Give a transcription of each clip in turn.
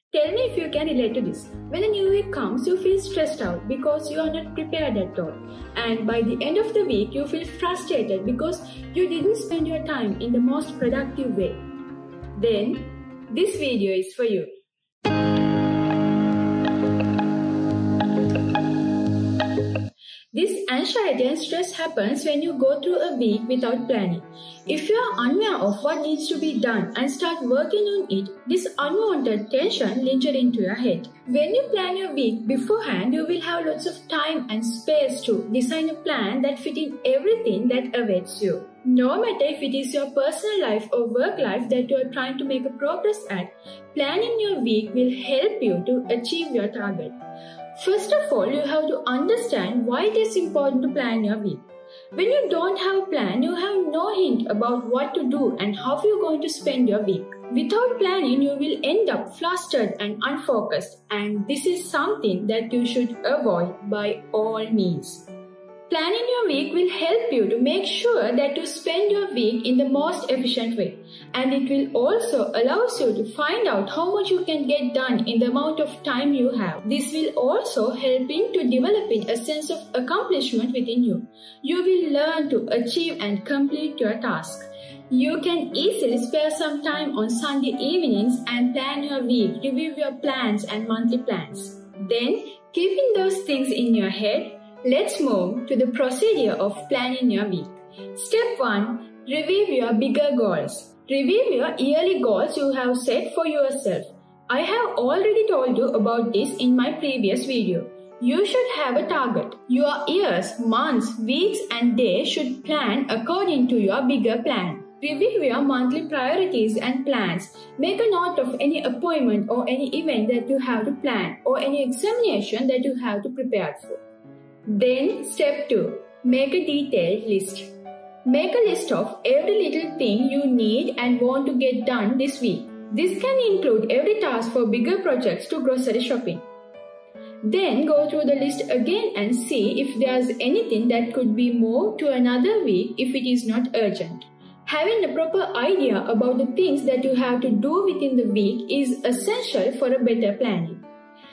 Tell me if you can relate to this. When a new week comes, you feel stressed out because you are not prepared at all. And by the end of the week, you feel frustrated because you didn't spend your time in the most productive way. Then, this video is for you. This anxiety and stress happens when you go through a week without planning. If you are unaware of what needs to be done and start working on it, this unwanted tension lingers into your head. When you plan your week beforehand, you will have lots of time and space to design a plan that fits in everything that awaits you. No matter if it is your personal life or work life that you are trying to make a progress at, planning your week will help you to achieve your target. First of all, you have to understand why it is important to plan your week. When you don't have a plan, you have no hint about what to do and how you're going to spend your week. Without planning, you will end up flustered and unfocused, and this is something that you should avoid by all means. Planning your week will help you to make sure that you spend your week in the most efficient way, and it will also allow you to find out how much you can get done in the amount of time you have. This will also help in to developing a sense of accomplishment within you. You will learn to achieve and complete your task. You can easily spare some time on Sunday evenings and plan your week, review your plans and monthly plans. Then, keeping those things in your head, let's move to the procedure of planning your week. Step 1. Review your bigger goals. Review your yearly goals you have set for yourself. I have already told you about this in my previous video. You should have a target. Your years, months, weeks and days should plan according to your bigger plan. Review your monthly priorities and plans. Make a note of any appointment or any event that you have to plan or any examination that you have to prepare for. Then, step 2. Make a detailed list. Make a list of every little thing you need and want to get done this week. This can include every task for bigger projects to grocery shopping. Then, go through the list again and see if there's anything that could be moved to another week if it is not urgent. Having a proper idea about the things that you have to do within the week is essential for a better planning.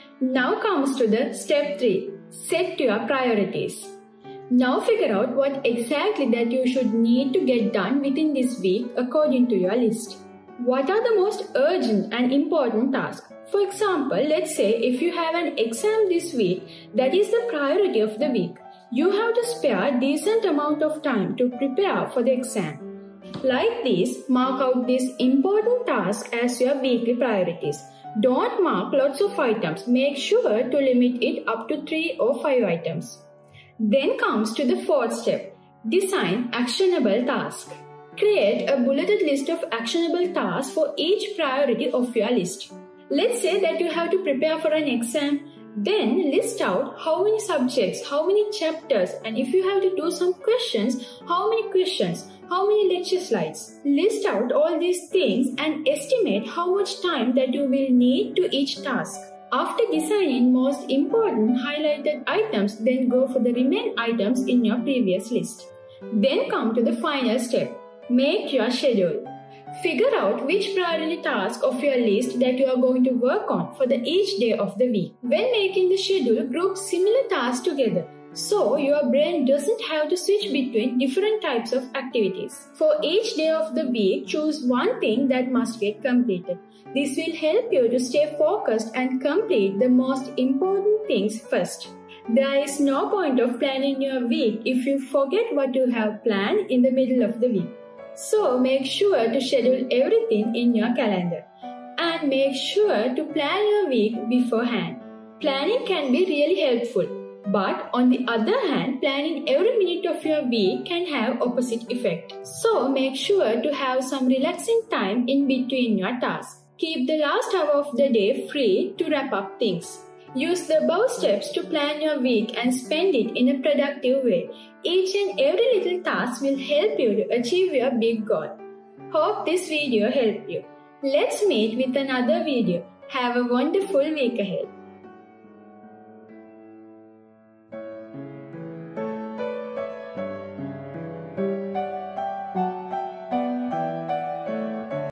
Now comes to the step 3. Set your priorities. Now figure out what exactly that you should need to get done within this week according to your list. What are the most urgent and important tasks? For example, let's say if you have an exam this week, that is the priority of the week. You have to spare a decent amount of time to prepare for the exam. Like this, mark out these important tasks as your weekly priorities. Don't mark lots of items. Make sure to limit it up to 3 or 5 items. Then comes to the 4th step. Design actionable tasks. Create a bulleted list of actionable tasks for each priority of your list. Let's say that you have to prepare for an exam. Then list out how many subjects, how many chapters, and if you have to do some questions, how many questions, how many lecture slides. List out all these things and estimate how much time that you will need to each task. After designing most important highlighted items, then go for the remaining items in your previous list. Then come to the final step. Make your schedule. Figure out which priority task of your list that you are going to work on for each day of the week. When making the schedule, group similar tasks together, so your brain doesn't have to switch between different types of activities. For each day of the week, choose one thing that must get completed. This will help you to stay focused and complete the most important things first. There is no point of planning your week if you forget what you have planned in the middle of the week. So make sure to schedule everything in your calendar and make sure to plan your week beforehand. Planning can be really helpful, but on the other hand, planning every minute of your week can have opposite effect. So make sure to have some relaxing time in between your tasks. Keep the last hour of the day free to wrap up things. Use the above steps to plan your week and spend it in a productive way. Each and every little task will help you to achieve your big goal. Hope this video helped you. Let's meet with another video. Have a wonderful week ahead.